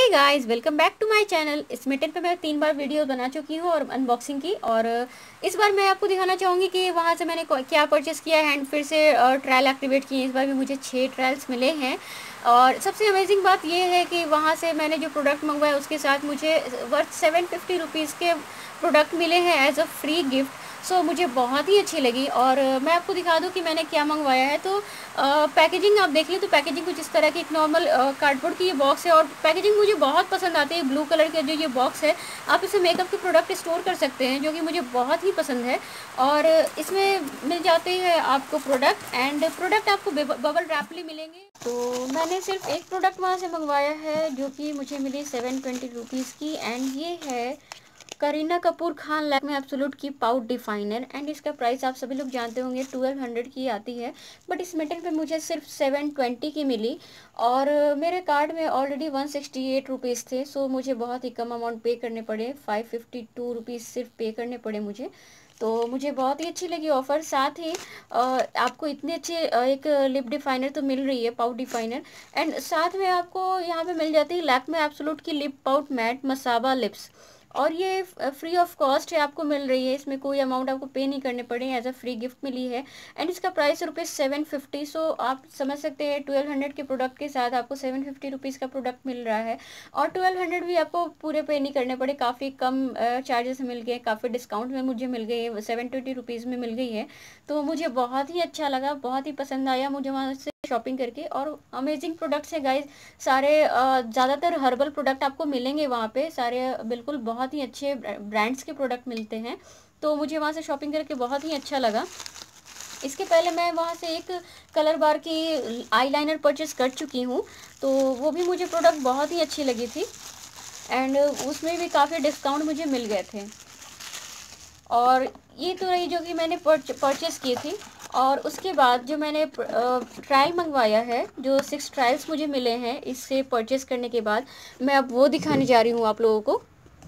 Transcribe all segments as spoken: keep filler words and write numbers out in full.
Guys, welcome back to my channel. इस मिटन पे मैं तीन बार वीडियो बना चुकी हूँ और अनबॉक्सिंग की, और इस बार मैं आपको दिखाना चाहूँगी कि वहाँ से मैंने क्या परचेज़ किया है एंड फिर से ट्रायल एक्टिवेट किए। इस बार भी मुझे छः ट्रायल्स मिले हैं और सबसे अमेजिंग बात यह है कि वहाँ से मैंने जो प्रोडक्ट मंगवाया उसके साथ मुझे वर्थ सेवन फिफ्टी रुपीज़ के प्रोडक्ट मिले हैं as a free gift. So so, मुझे बहुत ही अच्छी लगी और मैं आपको दिखा दूं कि मैंने क्या मंगवाया है। तो पैकेजिंग आप देख लें तो पैकेजिंग कुछ इस तरह की, एक नॉर्मल कार्डबोर्ड की ये बॉक्स है और पैकेजिंग मुझे बहुत पसंद आती है। ब्लू कलर का जो ये बॉक्स है, आप इसे मेकअप के प्रोडक्ट स्टोर कर सकते हैं, जो कि मुझे बहुत ही पसंद है। और इसमें मिल जाते हैं आपको प्रोडक्ट एंड प्रोडक्ट आपको बबल रैपली मिलेंगे। तो मैंने सिर्फ एक प्रोडक्ट वहाँ से मंगवाया है जो कि मुझे मिली सेवन ट्वेंटी रुपीज़ की, एंड ये है करीना कपूर खान लैक्मे एब्सोल्यूट की पाउडर डिफाइनर। एंड इसका प्राइस आप सभी लोग जानते होंगे ट्वेल्व हंड्रेड की आती है, बट इस मेटल पे मुझे सिर्फ सेवन ट्वेंटी की मिली और मेरे कार्ड में already one sixty eight rupees थे। सो मुझे बहुत ही कम अमाउंट पे करने पड़े, फाइव फिफ्टी टू रुपीज़ सिर्फ पे करने पड़े मुझे। तो मुझे बहुत ही अच्छी लगी ऑफ़र। साथ ही आ, आपको इतने अच्छे एक लिप डिफाइनर तो मिल रही है, पाउडर डिफाइनर, एंड साथ में आपको यहाँ पे मिल जाती है लैक्मे एब्सोल्यूट की lip powder matte Masaba lips, और ये फ्री ऑफ कॉस्ट है, आपको मिल रही है। इसमें कोई अमाउंट आपको पे नहीं करने पड़े, एज अ फ्री गिफ्ट मिली है एंड इसका price rupees seven fifty. So आप समझ सकते हैं ट्वेल्व हंड्रेड के प्रोडक्ट के साथ आपको सेवन फिफ्टी रुपीज़ का प्रोडक्ट मिल रहा है और ट्वेल्व हंड्रेड भी आपको पूरे पे नहीं करने पड़े, काफ़ी कम चार्जेस मिल गए, काफ़ी डिस्काउंट में मुझे मिल गई है, सेवन ट्वेंटी रुपीज़ में मिल गई है। तो मुझे बहुत ही अच्छा लगा, बहुत ही पसंद आया मुझे वहाँ से शॉपिंग करके। और अमेजिंग प्रोडक्ट्स है गाइज सारे, ज़्यादातर हर्बल प्रोडक्ट आपको मिलेंगे वहाँ पे, सारे बिल्कुल बहुत ही अच्छे ब्रांड्स के प्रोडक्ट मिलते हैं। तो मुझे वहाँ से शॉपिंग करके बहुत ही अच्छा लगा। इसके पहले मैं वहाँ से एक कलर बार की आईलाइनर परचेस कर चुकी हूँ, तो वो भी मुझे प्रोडक्ट बहुत ही अच्छी लगी थी एंड उसमें भी काफ़ी डिस्काउंट मुझे मिल गए थे। और ये तो रही जो कि मैंने परचेस की थी। और उसके बाद जो मैंने ट्रायल मंगवाया है, जो सिक्स ट्रायल्स मुझे मिले हैं इससे परचेस करने के बाद, मैं अब वो दिखाने जा रही हूँ आप लोगों को।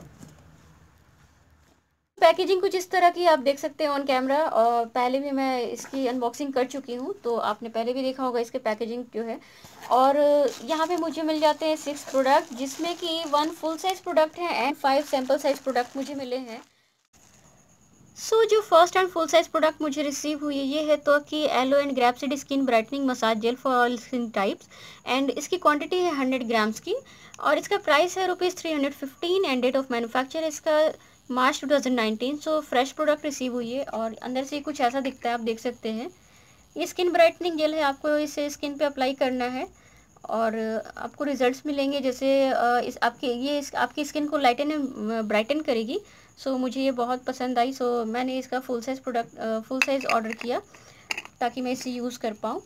पैकेजिंग कुछ इस तरह की आप देख सकते हैं ऑन कैमरा, और पहले भी मैं इसकी अनबॉक्सिंग कर चुकी हूँ, तो आपने पहले भी देखा होगा इसके पैकेजिंग जो है। और यहाँ पे मुझे मिल जाते हैं सिक्स प्रोडक्ट, जिसमें कि वन फुल साइज प्रोडक्ट है and five sample size product मुझे मिले हैं। सो so, जो first and full size product मुझे रिसीव हुई है ये है तो कि aloe and grapeseed skin brightening massage gel for all skin types, and इसकी क्वांटिटी है हंड्रेड ग्राम्स की और इसका प्राइस है rupees three hundred fifteen and date of manufacture इसका March two thousand nineteen. So fresh product receive हुई है और अंदर से कुछ ऐसा दिखता है, आप देख सकते हैं। ये स्किन ब्राइटनिंग जेल है, आपको इसे स्किन पे अप्लाई करना है और आपको रिजल्ट्स मिलेंगे। जैसे इस आपके ये इस, आपकी स्किन को लाइटन एंड ब्राइटन करेगी। सो so, मुझे ये बहुत पसंद आई। सो so, मैंने इसका full size product full size order किया ताकि मैं इसे यूज़ कर पाऊँ।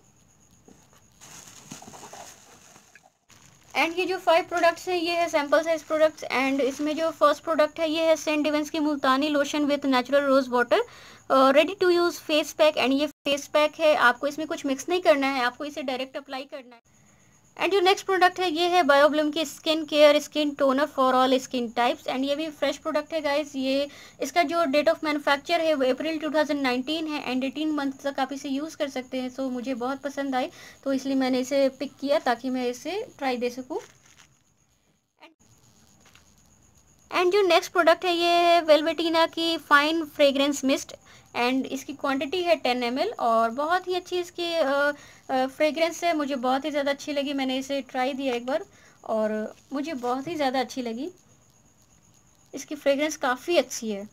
एंड ये जो फाइव प्रोडक्ट्स हैं ये है सैम्पल साइज प्रोडक्ट्स, एंड इसमें जो फर्स्ट प्रोडक्ट है ये है सेंट डिवेंस की multani lotion with natural rose water ready to use face pack. And ये फेस पैक है, आपको इसमें कुछ मिक्स नहीं करना है, आपको इसे डायरेक्ट अप्लाई करना है। एंड जो नेक्स्ट प्रोडक्ट है ये है बायोब्लूम की skin care skin toner for all skin types, and ये भी फ्रेश प्रोडक्ट है गाइस। ये इसका जो डेट ऑफ मैन्युफैक्चर है वो अप्रैल टू थाउजेंड नाइनटीन है एंड एटीन मंथ तक आप इसे यूज़ कर सकते हैं। सो मुझे बहुत पसंद आई, तो इसलिए मैंने इसे पिक किया ताकि मैं इसे ट्राई दे सकूँ। एंड जो नेक्स्ट प्रोडक्ट है ये है वेलवेटिना की फाइन फ्रेग्रेंस मिस्ट, एंड इसकी क्वांटिटी है टेन एम एल और बहुत ही अच्छी इसकी फ्रेग्रेंस है, मुझे बहुत ही ज़्यादा अच्छी लगी। मैंने इसे ट्राई दिया एक बार और मुझे बहुत ही ज़्यादा अच्छी लगी, इसकी फ्रेग्रेंस काफ़ी अच्छी है।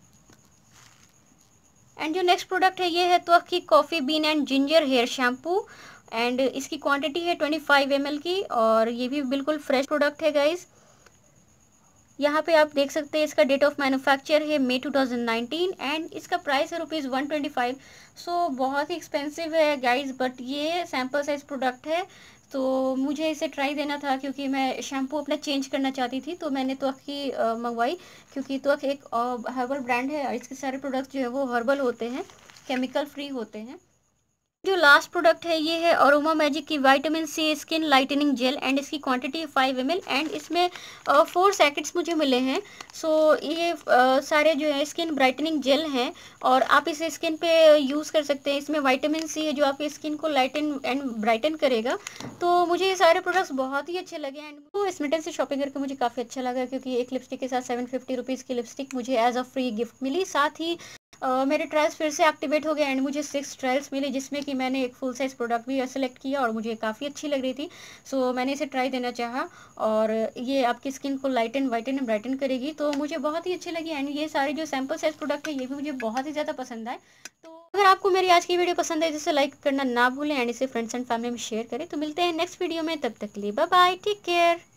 एंड जो नेक्स्ट प्रोडक्ट है ये है तो की coffee bean and ginger hair shampoo, and इसकी क्वांटिटी है ट्वेंटी फाइव एम एल की और ये भी बिल्कुल फ्रेश प्रोडक्ट है गाइज़। यहाँ पे आप देख सकते हैं इसका डेट ऑफ मैन्युफैक्चर है May two thousand nineteen and इसका प्राइस है rupees one twenty five. So बहुत ही एक्सपेंसिव है गाइस, बट ये सैम्पल साइज प्रोडक्ट है तो मुझे इसे ट्राई देना था क्योंकि मैं शैम्पू अपना चेंज करना चाहती थी। तो मैंने त्वक की मंगवाई क्योंकि त्वक एक हर्बल ब्रांड है और इसके सारे प्रोडक्ट्स जो है वो हर्बल होते हैं, केमिकल फ्री होते हैं। जो लास्ट प्रोडक्ट है ये है अरोमा मैजिक की vitamin C skin lightening gel and इसकी quantity five M L and इसमें फोर पैकेट्स मुझे मिले हैं। सो ये uh, सारे जो है स्किन ब्राइटनिंग जेल हैं और आप इसे स्किन पे यूज़ कर सकते हैं। इसमें विटामिन सी है जो आपकी स्किन को लाइटन एंड ब्राइटन करेगा। तो मुझे ये सारे प्रोडक्ट्स बहुत ही अच्छे लगे एंड तो स्मिटन से शॉपिंग करके मुझे काफ़ी अच्छा लगा, क्योंकि एक लिपस्टिक के साथ सेवन फिफ्टी रुपीज़ की लिपस्टिक मुझे एज अ फ्री गिफ्ट मिली। साथ ही Uh, मेरे ट्रायल्स फिर से एक्टिवेट हो गए एंड मुझे सिक्स ट्रायल्स मिले, जिसमें कि मैंने एक फुल साइज़ प्रोडक्ट भी सेलेक्ट किया और मुझे काफ़ी अच्छी लग रही थी। सो so, मैंने इसे ट्राई देना चाहा और ये आपकी स्किन को लाइटन वाइटन एंड ब्राइटन करेगी, तो मुझे बहुत ही अच्छी लगी एंड ये सारे जो सैम्पल साइज़ प्रोडक्ट है ये भी मुझे बहुत ही ज़्यादा पसंद आए। तो अगर आपको मेरी आज की वीडियो पसंद है जिसे लाइक करना ना भूलें एंड इसे फ्रेंड्स एंड फैमिली में शेयर करें। तो मिलते हैं नेक्स्ट वीडियो में, तब तक के लिए बाय बाय, टेक केयर।